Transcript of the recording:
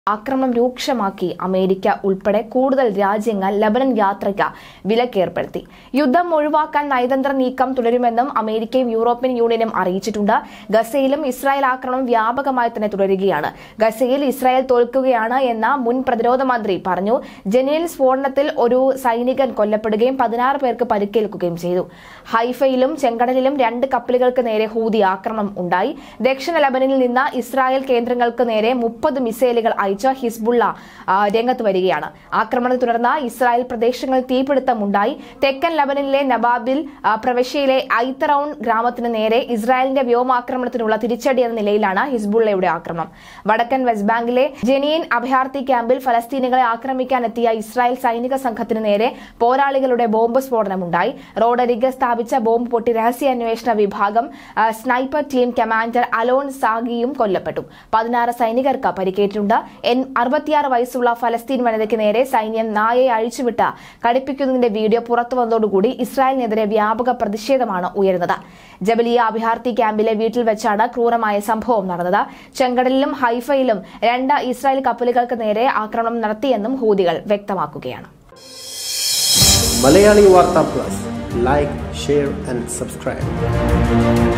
ആക്രമണം രൂക്ഷമാക്കി അമേരിക്ക ഉൾപ്പെടെ കൂടുതൽ രാജ്യങ്ങൾ ലബനൻ യാത്രയ്ക്ക് വിലക്കേർപ്പെടുത്തി. യുദ്ധം ഒഴിവാക്കാൻ നയതന്ത്ര നീക്കം തുടരുമെന്നും അമേരിക്കയും യൂറോപ്യൻ യൂണിയനും അറിയിച്ചിട്ടുണ്ട്. ഗസയിലും ഇസ്രായേൽ ആക്രമണം വ്യാപകമായി തന്നെ തുടരുകയാണ്. ഗസയിൽ ഇസ്രായേൽ തോൽക്കുകയാണ് എന്ന മുൻ പ്രതിരോധ മന്ത്രി പറഞ്ഞു. ജനീൻ സ്ഫോടനത്തിൽ ഒരു സൈനികൻ കൊല്ലപ്പെടുകയും 16 പേർക്ക് പരിക്കേൽക്കുകയും ചെയ്തു. ഹൈഫയിലും ചെങ്കടലിലും 2 കപ്പലുകൾക്ക് നേരെ ഹൂതി ആക്രമണം ഉണ്ടായി. ദക്ഷിണ ലബനനിൽ നിന്ന് ഇസ്രായേൽ കേന്ദ്രങ്ങൾക്ക് നേരെ 30 മിസൈലുകൾ ഹിസ്ബുള്ള രംഗത്ത് വരികയാണ്. ആക്രമണത്തെ തുടർന്ന് ഇസ്രായേൽ പ്രദേശങ്ങളിൽ തീപിടുത്തമുണ്ടായി. തെക്കൻ ലബനനിലെ നബാബിൽ പ്രവിശ്യയിലെ ഐത്തറൌൺ ഗ്രാമത്തിന് നേരെ ഇസ്രായേലിന്റെ വ്യോമാക്രമണത്തിനുള്ള തിരിച്ചടി എന്ന നിലയിലാണ് ഹിസ്ബുള്ളയുടെ ആക്രമണം. വടക്കൻ വെസ്റ്റ് ബാങ്കിലെ ജനീൻ അഭയാർത്ഥി ക്യാമ്പിൽ ഫലസ്തീനികളെ ആക്രമിക്കാനെത്തിയ ഇസ്രായേൽ സൈനിക സംഘത്തിന് നേരെ പോരാളികളുടെ ബോംബ് സ്ഫോടനമുണ്ടായി. റോഡരികെ സ്ഥാപിച്ച ബോംബ് പൊട്ടി രഹസ്യാന്വേഷണ വിഭാഗം സ്നൈപ്പർ ടീം കമാൻഡർ അലോൺ സാഗിയും കൊല്ലപ്പെട്ടു. 16 സൈനികർക്ക് പരിക്കേറ്റിട്ടുണ്ട്. 66 വയസ്സുള്ള ഫലസ്തീൻ വനിതയ്ക്ക് നേരെ സൈന്യം നായയെ അഴിച്ചുവിട്ട് കടിപ്പിക്കുന്നതിന്റെ വീഡിയോ പുറത്തു വന്നതോടുകൂടി ഇസ്രായേലിനെതിരെ വ്യാപക പ്രതിഷേധമാണ് ഉയരുന്നത്. ജബലിയ അഭയാർത്ഥി ക്യാമ്പിലെ വീട്ടിൽ വെച്ചാണ് ക്രൂരമായ സംഭവം നടന്നത്. ചെങ്കടലിലും ഹൈഫയിലും 2 ഇസ്രായേൽ കപ്പലുകൾക്ക് നേരെ ആക്രമണം നടത്തിയെന്നും ഹൂതികൾ വ്യക്തമാക്കുകയാണ്. മലയാളി വാർത്ത plus, like, share and subscribe.